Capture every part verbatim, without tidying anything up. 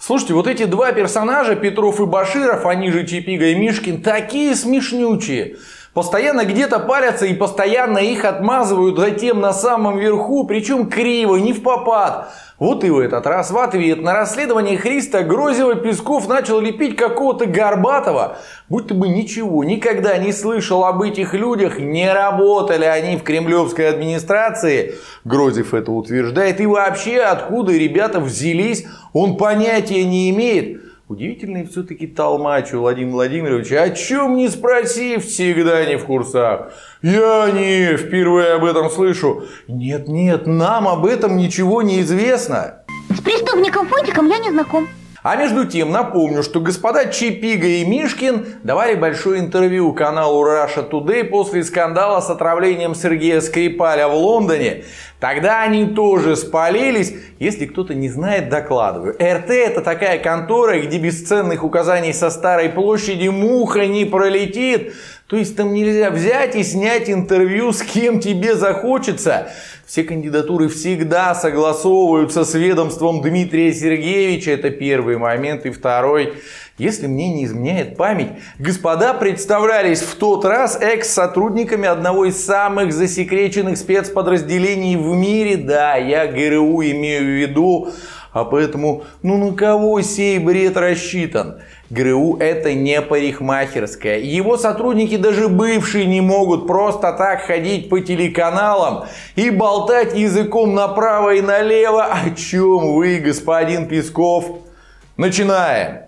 Слушайте, вот эти два персонажа, Петров и Баширов, они же Чипига и Мишкин, такие смешнючие. Постоянно где-то парятся и постоянно их отмазывают затем на самом верху, причем криво, не впопад. Вот и в этот раз в ответ на расследование Христа Грозева Песков начал лепить какого-то Горбатова. Будто бы ничего никогда не слышал об этих людях, не работали они в кремлевской администрации. Грозев это утверждает. И вообще, откуда ребята взялись, он понятия не имеет. Удивительный все-таки толмач у Владимира Владимировича. О чем не спроси, всегда не в курсах. Я не впервые об этом слышу. Нет-нет, нам об этом ничего не известно. С преступником Фунтиком я не знаком. А между тем напомню, что господа Чипига и Мишкин давали большое интервью каналу Russia Today после скандала с отравлением Сергея Скрипаля в Лондоне. Тогда они тоже спалились. Если кто-то не знает, докладываю. эр тэ это такая контора, где без ценных указаний со Старой площади муха не пролетит. То есть там нельзя взять и снять интервью с кем тебе захочется. Все кандидатуры всегда согласовываются с ведомством Дмитрия Сергеевича. Это первый момент. И второй. Если мне не изменяет память, господа представлялись в тот раз экс-сотрудниками одного из самых засекреченных спецподразделений в мире. Да, я ГРУ имею в виду. А поэтому, ну на кого сей бред рассчитан? ГРУ это не парикмахерская. Его сотрудники, даже бывшие, не могут просто так ходить по телеканалам и болтать языком направо и налево. О чем вы, господин Песков? Начинаем.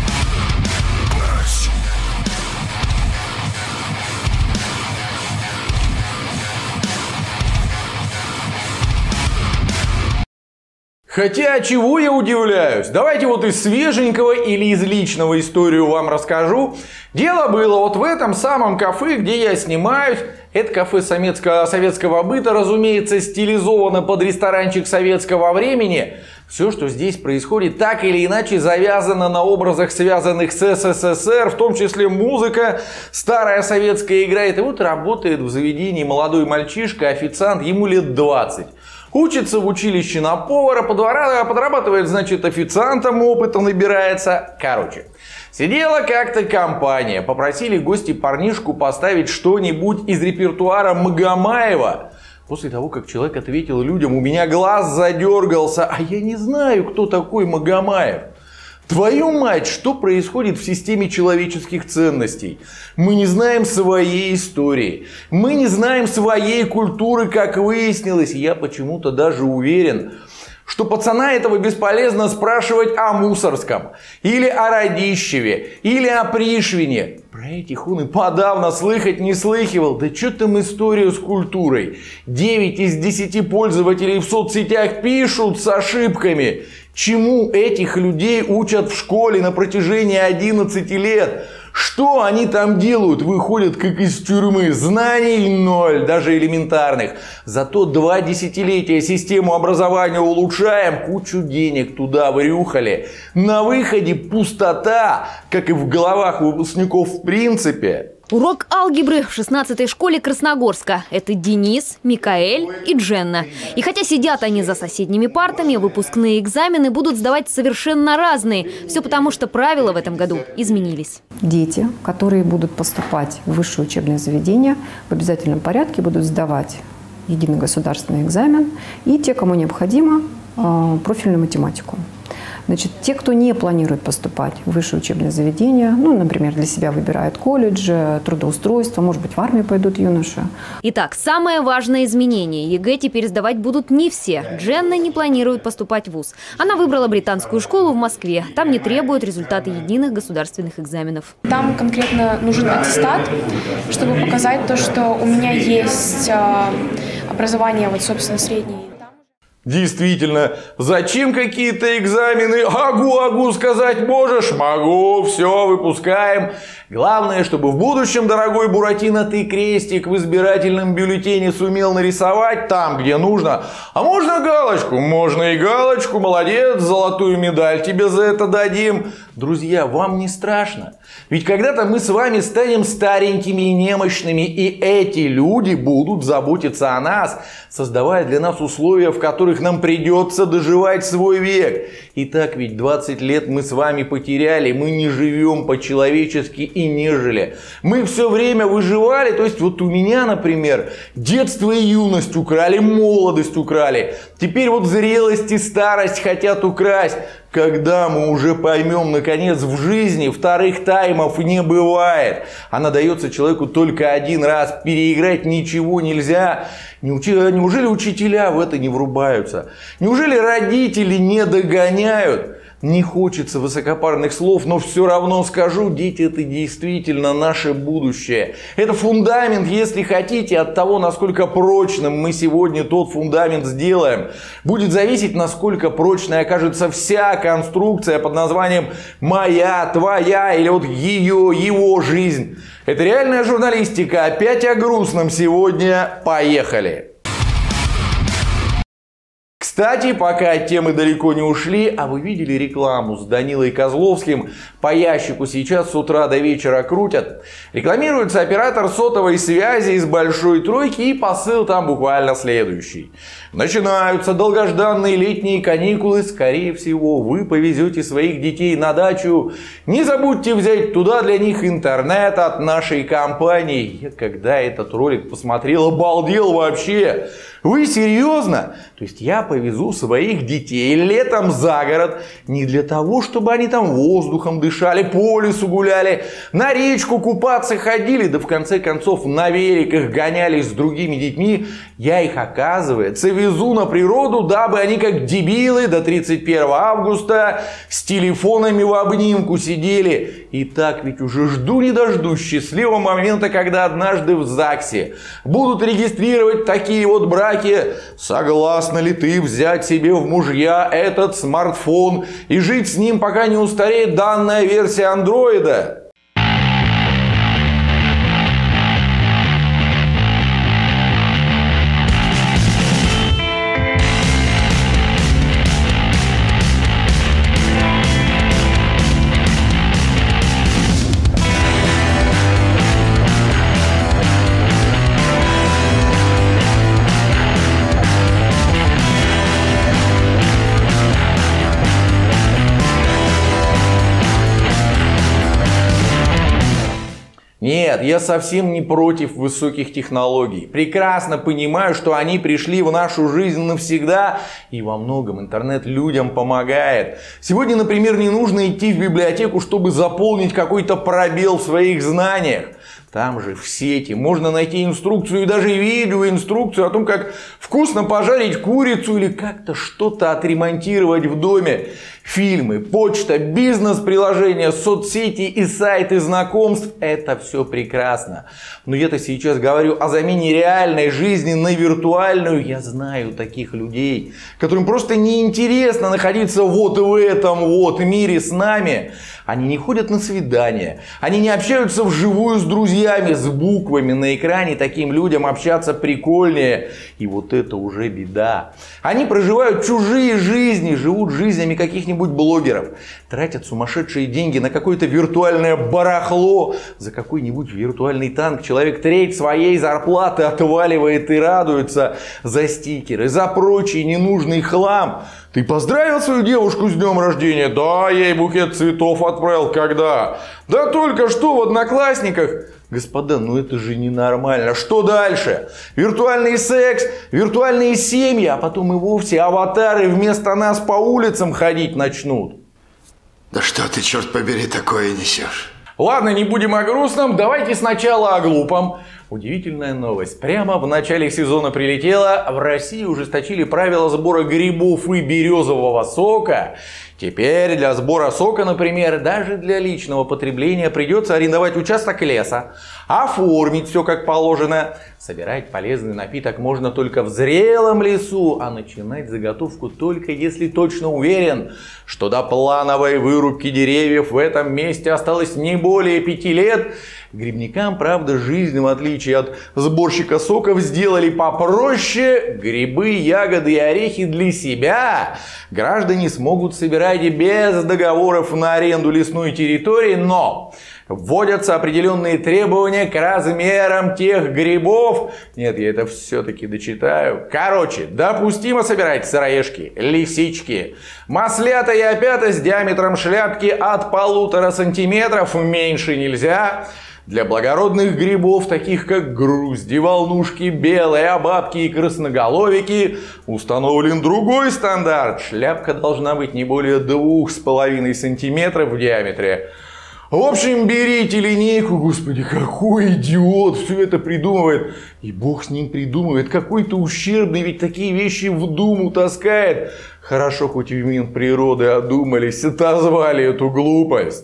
Хотя, чего я удивляюсь? Давайте вот из свеженького или из личного историю вам расскажу. Дело было вот в этом самом кафе, где я снимаюсь. Это кафе советского, советского быта, разумеется, стилизовано под ресторанчик советского времени. Все, что здесь происходит, так или иначе завязано на образах, связанных с эс эс эс эр, в том числе музыка, старая советская играет. И вот работает в заведении молодой мальчишка, официант, ему лет двадцать. Учится в училище на повара, подрабатывает, значит, официантом, опыта набирается. Короче, сидела как-то компания, попросили гости парнишку поставить что-нибудь из репертуара Магомаева. После того, как человек ответил людям, у меня глаз задергался, а я не знаю, кто такой Магомаев. Твою мать, что происходит в системе человеческих ценностей? Мы не знаем своей истории. Мы не знаем своей культуры, как выяснилось. Я почему-то даже уверен, что пацана этого бесполезно спрашивать о Мусорском, или о Радищеве, или о Пришвине. Про этих он и подавно слыхать не слыхивал. Да что там история с культурой? девять из десяти пользователей в соцсетях пишут с ошибками. Чему этих людей учат в школе на протяжении одиннадцати лет? Что они там делают? Выходят как из тюрьмы. Знаний ноль, даже элементарных. Зато два десятилетия систему образования улучшаем, кучу денег туда врюхали. На выходе пустота, как и в головах выпускников в принципе. Урок алгебры в шестнадцатой школе Красногорска. Это Денис, Микаэль и Дженна. И хотя сидят они за соседними партами, выпускные экзамены будут сдавать совершенно разные. Все потому, что правила в этом году изменились. Дети, которые будут поступать в высшее учебное заведение, в обязательном порядке будут сдавать единый государственный экзамен. И те, кому необходимо, профильную математику. Значит, те, кто не планирует поступать в высшее учебное заведение, ну, например, для себя выбирают колледж, трудоустройство, может быть, в армию пойдут юноши. Итак, самое важное изменение. ЕГЭ теперь сдавать будут не все. Дженна не планирует поступать в вуз. Она выбрала британскую школу в Москве. Там не требуют результаты единых государственных экзаменов. Там конкретно нужен аттестат, чтобы показать то, что у меня есть образование, вот, собственно, среднее. Действительно, зачем какие-то экзамены? Агу-агу сказать можешь? Могу, все, выпускаем. Главное, чтобы в будущем, дорогой Буратино, ты крестик в избирательном бюллетене сумел нарисовать там, где нужно. А можно галочку? Можно и галочку. Молодец, золотую медаль тебе за это дадим. Друзья, вам не страшно? Ведь когда-то мы с вами станем старенькими и немощными, и эти люди будут заботиться о нас, создавая для нас условия, в которых которых нам придется доживать свой век. Итак, ведь двадцать лет мы с вами потеряли, мы не живем по-человечески и не жили. Мы все время выживали, то есть вот у меня, например, детство и юность украли, молодость украли. Теперь вот зрелость и старость хотят украсть. Когда мы уже поймем, наконец, в жизни вторых таймов не бывает. Она дается человеку только один раз. Переиграть ничего нельзя. Неужели учителя в это не врубаются? Неужели родители не догоняют? Не хочется высокопарных слов, но все равно скажу, дети — это действительно наше будущее. Это фундамент, если хотите, от того, насколько прочным мы сегодня тот фундамент сделаем. Будет зависеть, насколько прочной окажется вся конструкция под названием «моя», «твоя» или вот «ее», «его жизнь». Это реальная журналистика. Опять о грустном сегодня. Поехали! Кстати, пока от темы далеко не ушли, а вы видели рекламу с Данилой Козловским? По ящику сейчас с утра до вечера крутят. Рекламируется оператор сотовой связи из Большой Тройки, и посыл там буквально следующий. Начинаются долгожданные летние каникулы. Скорее всего, вы повезете своих детей на дачу. Не забудьте взять туда для них интернет от нашей компании. Я когда этот ролик посмотрел, обалдел вообще. Вы серьезно? То есть я повезу своих детей летом за город не для того, чтобы они там воздухом дышали, по лесу гуляли, на речку купаться ходили, да в конце концов на великах гонялись с другими детьми. Я их, оказывается, везу на природу, дабы они как дебилы до тридцать первого августа с телефонами в обнимку сидели. И так ведь уже жду не дождусь счастливого момента, когда однажды в ЗАГСе будут регистрировать такие вот браки. Согласна ли ты взять себе в мужья этот смартфон и жить с ним, пока не устареет данная версия андроида? Нет, я совсем не против высоких технологий. Прекрасно понимаю, что они пришли в нашу жизнь навсегда, и во многом интернет людям помогает. Сегодня, например, не нужно идти в библиотеку, чтобы заполнить какой-то пробел в своих знаниях. Там же в сети можно найти инструкцию и даже видеоинструкцию о том, как вкусно пожарить курицу или как-то что-то отремонтировать в доме. Фильмы, почта, бизнес-приложения, соцсети и сайты знакомств – это все прекрасно. Но я-то сейчас говорю о замене реальной жизни на виртуальную. Я знаю таких людей, которым просто неинтересно находиться вот в этом вот мире с нами. Они не ходят на свидания, они не общаются вживую с друзьями, с буквами на экране. Таким людям общаться прикольнее. И вот это уже беда. Они проживают чужие жизни, живут жизнями каких-нибудь блогеров, тратят сумасшедшие деньги на какое-то виртуальное барахло. За какой-нибудь виртуальный танк человек треть своей зарплаты отваливает и радуется. За стикеры, за прочий ненужный хлам. Ты поздравил свою девушку с днем рождения? Да, я ей букет цветов отправил. Когда? Да только что в Одноклассниках. Господа, ну это же ненормально. Что дальше? Виртуальный секс, виртуальные семьи, а потом и вовсе аватары вместо нас по улицам ходить начнут. Да что ты, черт побери, такое несешь? Ладно, не будем о грустном, давайте сначала о глупом. Удивительная новость. Прямо в начале сезона прилетела. В России ужесточили правила сбора грибов и березового сока. Теперь для сбора сока, например, даже для личного потребления придется арендовать участок леса, оформить все как положено. Собирать полезный напиток можно только в зрелом лесу, а начинать заготовку только если точно уверен, что до плановой вырубки деревьев в этом месте осталось не более пяти лет. Грибникам, правда, жизнь, в отличие от сборщика соков, сделали попроще. Грибы, ягоды и орехи для себя граждане смогут собирать без договоров на аренду лесной территории, но Вводятся определенные требования к размерам тех грибов. Нет, я это все-таки дочитаю. Короче, допустимо собирать сыроежки, лисички, маслята и опята с диаметром шляпки от полутора сантиметров, меньше нельзя. Для благородных грибов, таких как грузди, волнушки, белые, обабки и красноголовики, установлен другой стандарт. Шляпка должна быть не более двух с половиной сантиметров в диаметре. В общем, берите линейку. Господи, какой идиот все это придумывает. И бог с ним придумывает. Какой-то ущербный, ведь такие вещи в Думу таскает. Хорошо, хоть в Минприроды одумались, отозвали эту глупость.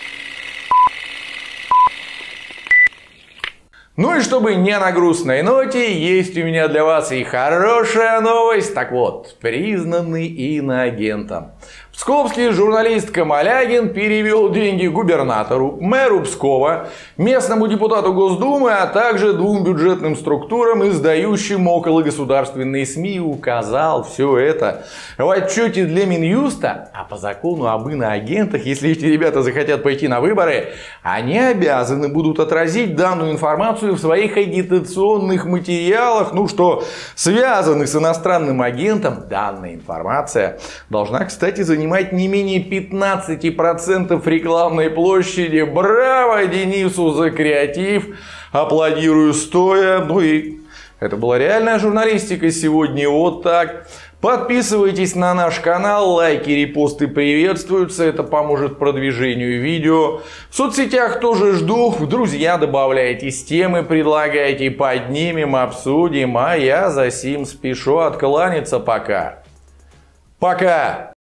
Ну и чтобы не на грустной ноте, есть у меня для вас и хорошая новость. Так вот, признанный иноагентом. Псковский журналист Камалягин перевел деньги губернатору, мэру Пскова, местному депутату Госдумы, а также двум бюджетным структурам, издающим окологосударственные СМИ, и указал все это в отчете для Минюста. А по закону об иноагентах, если эти ребята захотят пойти на выборы, они обязаны будут отразить данную информацию в своих агитационных материалах, ну что, связанных с иностранным агентом. Данная информация должна, кстати, занимать не менее пятнадцати процентов рекламной площади. Браво Денису за креатив. Аплодирую стоя. Ну и это была реальная журналистика сегодня. Вот так. Подписывайтесь на наш канал, лайки, репосты приветствуются, это поможет продвижению видео. В соцсетях тоже жду, в друзья добавляйтесь, темы предлагайте, поднимем, обсудим, а я за сим спешу откланяться пока. Пока!